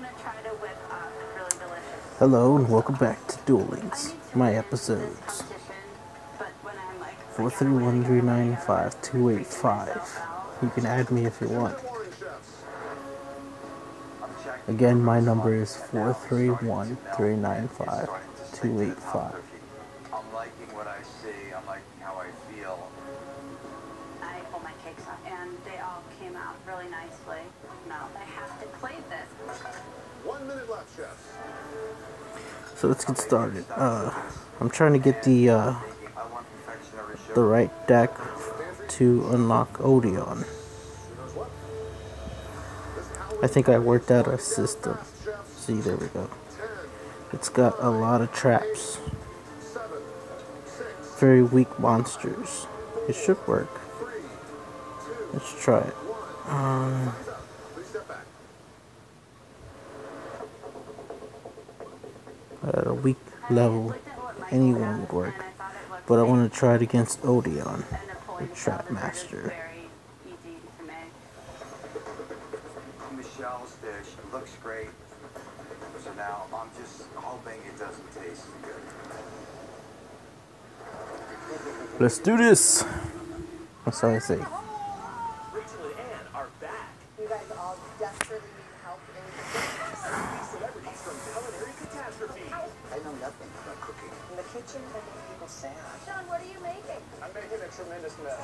Hello and welcome back to Duel Links, my episodes 431395285. You can add me if you want. Again, my number is 431395285. I'm liking what I see. I'm liking how I feel. I pulled my cakes up, and they all came out really nicely. Now I have to plate this. 1 minute left, chefs. So let's get started. I'm trying to get the right deck to unlock Odeon. I think I worked out a system. See, there we go. It's got a lot of traps. Very weak monsters. It should work. Let's try it. At a weak level, anyone would work. But I want to try it against Odeon, the Trap Master. Michelle's dish looks great. So now I'm just hoping it doesn't taste good. Let's do this! That's all I say. Rachel and Ann are back. You guys all desperately need help in Celebrities from Culinary Catastrophe. I know nothing about cooking. in the kitchen making people sad. Sean, what are you making? I'm making a tremendous mess.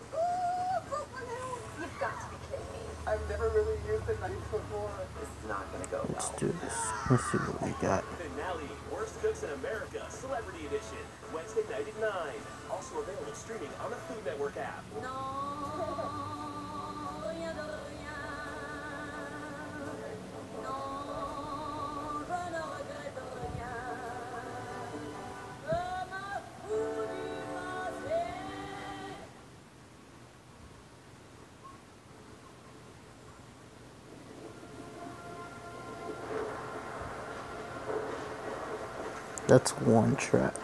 You've got to be kidding me. I've never really used a knife before. This is not gonna go Let's well. do this. Let's see what we got. Finale, Worst Cooks in America, Celebrity Edition, Wednesday night at 9. Also available streaming on the Food Network app. That's one trap.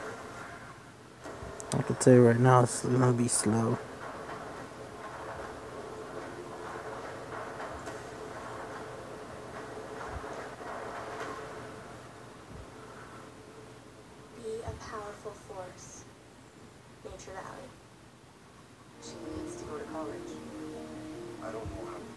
I can tell you right now, it's gonna be slow. Be a powerful force. Nature Valley. She needs to go to college. I don't know how to do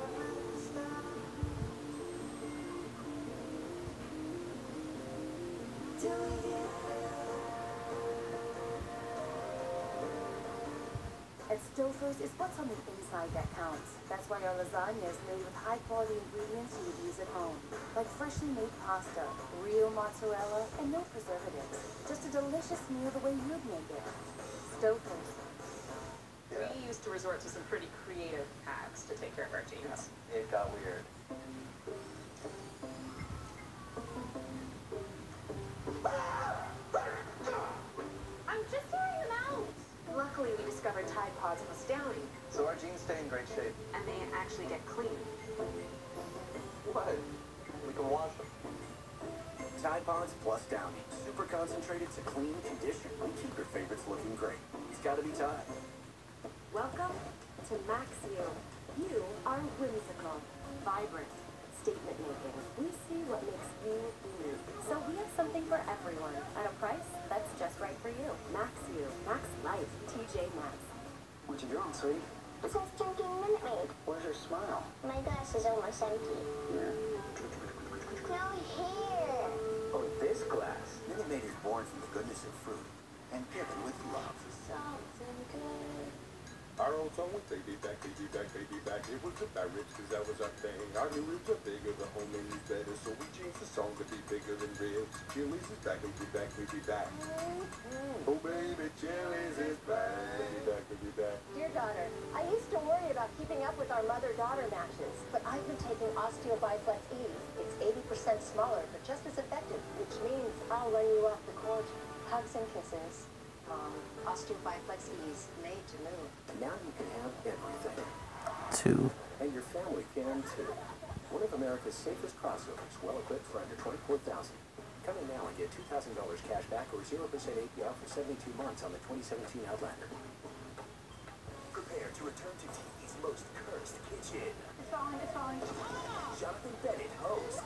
At Stouffer's, it's what's on the inside that counts. That's why our lasagna is made with high-quality ingredients you would use at home. Like freshly made pasta, real mozzarella, and no preservatives. Just a delicious meal the way you'd make it. Stouffer's. Yeah. We used to resort to some pretty creative hacks to take care of our jeans. It got weird. I'm just hearing them out. Luckily, we discovered Tide Pods plus Downy, So our jeans stay in great shape. and they actually get clean. What? We can wash them. Tide Pods plus Downy. Super concentrated to clean, condition, and keep your favorites looking great. It's gotta be Tide. Welcome to Maxio. You are whimsical, vibrant, statement-making. We see what makes you unique. So we have something for everyone at a price that's just right for you. Maxio. Max Life. TJ Maxx. What you doing, sweet? It says drinking Minute Maid. Where's your smile? My glass is almost empty. Here. No, here. Oh, this glass. Minute Maid is born from the goodness of fruit and given with love. Something good. Our old song would say, be back, baby, back, baby, back. It was about rich, cause that was our thing. Our new ribs are bigger, the whole menu's better. So we changed the song to be bigger than ribs. Chili's is back, baby, back, baby, back. Oh, baby, Chili's is back, baby, back, baby, back. Dear daughter, I used to worry about keeping up with our mother-daughter matches, but I've been taking OsteoBiflex Ease. It's 80% smaller, but just as effective, which means I'll run you off the court. Hugs and kisses. OsteoBiflex Ease, made to move. And now you can have everything. 2. And your family can too. One of America's safest crossovers, well equipped for under $24,000. Come in now and get $2,000 cash back or 0% APR for 72 months on the 2017 Outlander. Prepare to return to TV's most cursed kitchen. It's falling. Jonathan Bennett hosts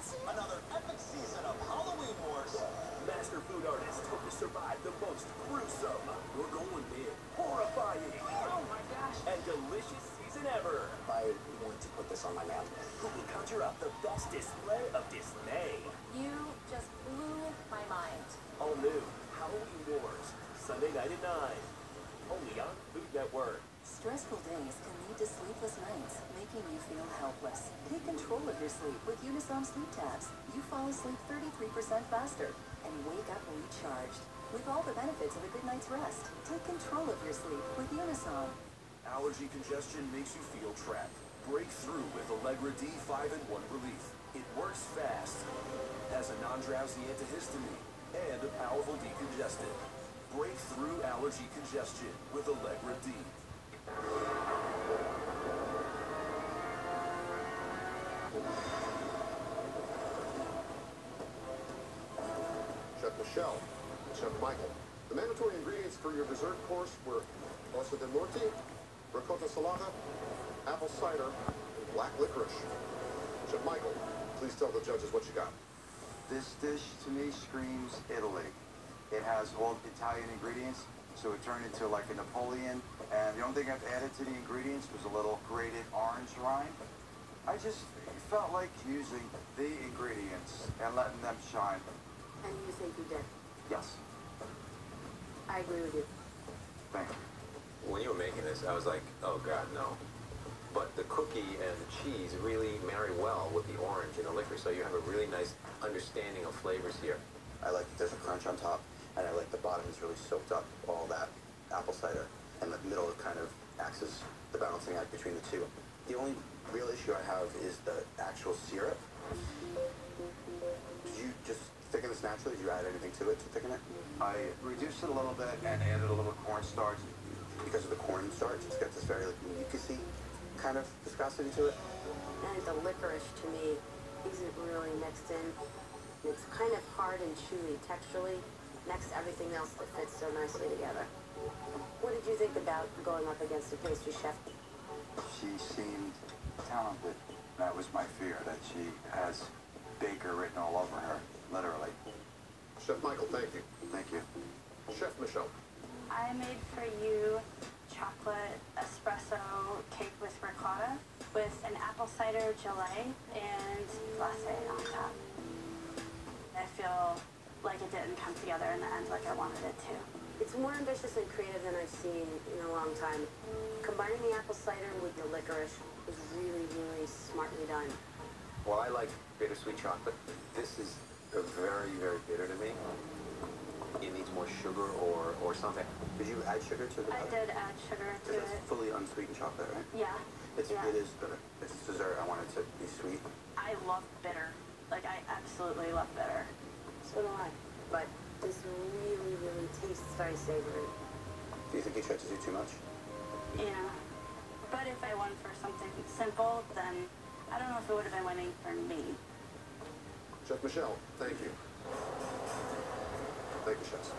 I want to put this on my map. Who will conjure up the best display of dismay? You just blew my mind. All new Halloween Wars, Sunday night at 9. Only on Food Network. Stressful days can lead to sleepless nights, making you feel helpless. Take control of your sleep with Unisom Sleep Tabs. You fall asleep 33% faster and wake up recharged. With all the benefits of a good night's rest, take control of your sleep with Unisom. Allergy congestion makes you feel trapped. Break through with Allegra D 5-in-1 Relief. It works fast, has a non-drowsy antihistamine, and a powerful decongestant. Break through allergy congestion with Allegra D. Chef Michelle and Chef Michael. The mandatory ingredients for your dessert course were osso di morte, ricotta salata, apple cider, and black licorice. Chef Michael, please tell the judges what you got. This dish to me screams Italy. It has all Italian ingredients, so it turned into like a Napoleon. And the only thing I've added to the ingredients was a little grated orange rind. I just felt like using the ingredients and letting them shine. And you think you did? Yes. I agree with you. Thank you. When you were making this, I was like, oh God, no. But the cookie and the cheese really marry well with the orange and the licorice, so you have a really nice understanding of flavors here. I like that there's a crunch on top, and I like the bottom is really soaked up all that apple cider, and the middle kind of acts as the balancing act between the two. The only real issue I have is the actual syrup. Did you just thicken this naturally? Did you add anything to it to thicken it? I reduced it a little bit and added a little cornstarch. Because of the cornstarch, it's got this very like mucusy kind of viscosity to it. And the licorice to me isn't really mixed in. It's kind of hard and chewy texturally next to everything else that fits so nicely together. What did you think about going up against a pastry chef? She seemed talented. That was my fear, that she has baker written all over her, literally. Chef Michael, thank you. Thank you. Chef Michelle. I made for you chocolate espresso cake with ricotta with an apple cider gelée and glacé on top. I feel like it didn't come together in the end like I wanted it to. It's more ambitious and creative than I've seen in a long time. Combining the apple cider with the licorice was really, really smartly done. Well, I like bittersweet chocolate. This is very, very bitter to me. It needs more sugar or something. Did you add sugar to the I did add sugar to Because it. it's fully unsweetened chocolate, right? Yeah. It yeah. is bitter. It's dessert. I want it to be sweet. I love bitter. Like, I absolutely love bitter. So do I. But this really, really tastes very savory. Do you think you tried to do too much? Yeah. But if I went for something simple, then I don't know if it would have been winning for me. Chef Michelle, thank you. Thank you, chefs.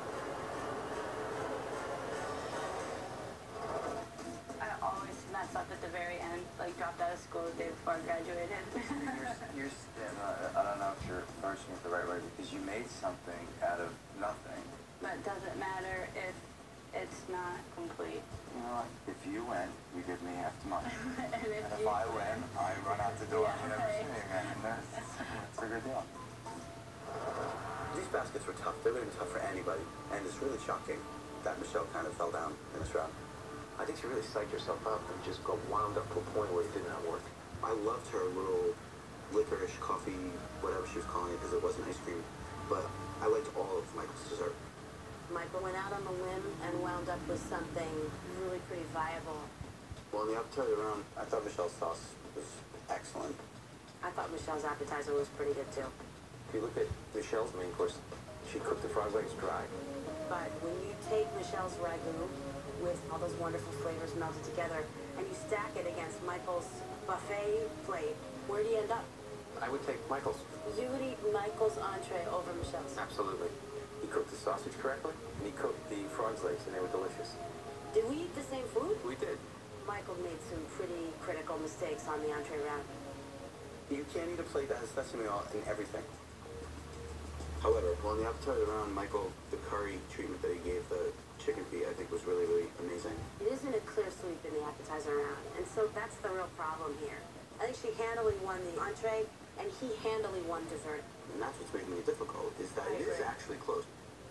I always mess up at the very end, like dropped out of school the day before I graduated. I don't know if you're approaching it the right way, because you made something out of nothing. But does it matter if it's not complete? You know what? If you win, you give me half the money. And if I win, I run out the door and never see you again. And that's a good deal. These baskets were tough. They would have been tough for anybody. And it's really shocking that Michelle kind of fell down in this round. I think she really psyched herself up and just got wound up to a point where it did not work. I loved her little licorice coffee, whatever she was calling it, because it wasn't ice cream. But I liked all of Michael's dessert. Michael went out on a limb and wound up with something really pretty viable. Well, in the appetizer round, I thought Michelle's sauce was excellent. I thought Michelle's appetizer was pretty good too. If you look at Michelle's main course, she cooked the frog legs dry. But when you take Michelle's ragu with all those wonderful flavors melted together and you stack it against Michael's buffet plate, where do you end up? I would take Michael's. You would eat Michael's entree over Michelle's. Absolutely. He cooked the sausage correctly, and he cooked the frog's legs, and they were delicious. Did we eat the same food? We did. Michael made some pretty critical mistakes on the entree round. You can't eat a plate that has sesame oil in everything. However, on the appetizer round, Michael, the curry treatment that he gave the chicken feet, I think was really, really amazing. It isn't a clear sweep in the appetizer round, and so that's the real problem here. I think she handily won the entree, and he handily won dessert. And that's what's making it difficult, is that it is actually close.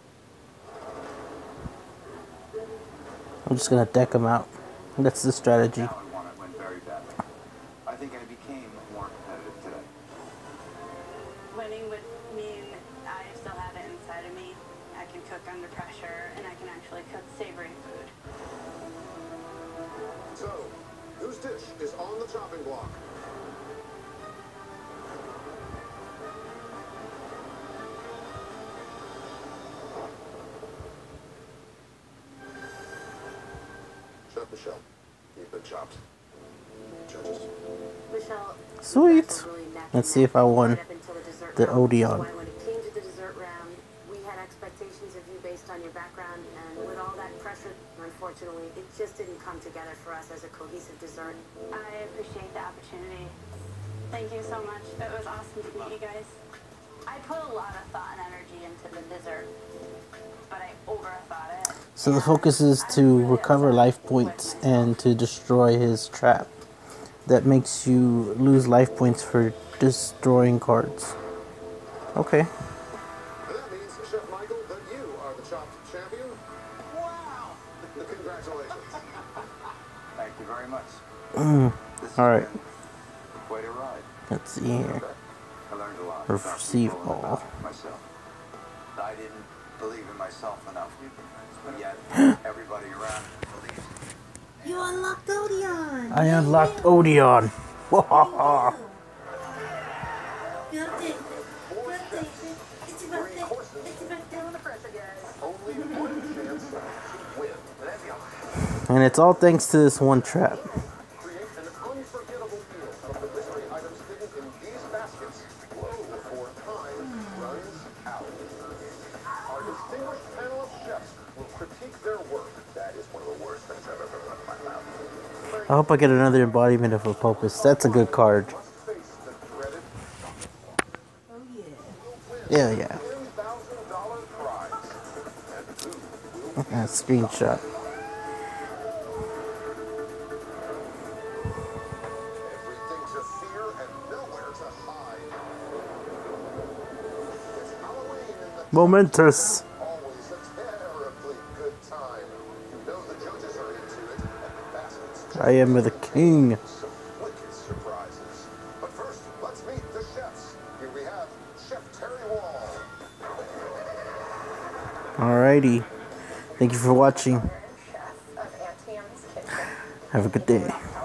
I'm just gonna deck him out. That's the strategy. Now I went very badly. I think I became more competitive today. Winning would mean I still have it inside of me. I can cook under pressure, and I can actually cook savory food. So, whose dish is on the chopping block? Chef Michelle, you've been chopped. Judges. Michelle, Sweet. Let's see if I won the Odeon. when it came to the dessert round, we had expectations of you based on your background, and with all that pressure, unfortunately, it just didn't come together for us as a cohesive dessert. I appreciate the opportunity. Thank you so much. It was awesome to meet you guys. I put a lot of thought and energy into the dessert, but I overthought it. So the focus is to recover life points and to destroy his trap. That makes you lose life points for destroying cards. Okay. And that means, Chef Michael, that you are the chopped champion. Wow! Congratulations. Thank you very much. Alright. Quite a ride. Let's see here. I learned a lot. Receive about all. myself. I didn't believe in myself enough, but yet everybody around believes. You unlocked Odeon! I unlocked Odeon. Wahaha. Birthday! Birthday! It's your birthday! It's your birthday! Only one chance to win. And it's all thanks to this one trap. Create an unforgettable meal from the mystery items hidden in these baskets before time runs out. Our distinguished panel of chefs will critique their work. That is one of the worst things I've ever done in my mouth. I hope I get another embodiment of Apopus. That's a good card. Yeah, yeah. Screenshot. Everything to fear and nowhere to hide. It's Halloween in the Momentous. always a terribly good time. You know the judges are into it, and the baskets I am the king. some wicked surprises. But first, let's meet the chefs. Here we have Chef Terry Wall. Alrighty. Thank you for watching. Have a good day.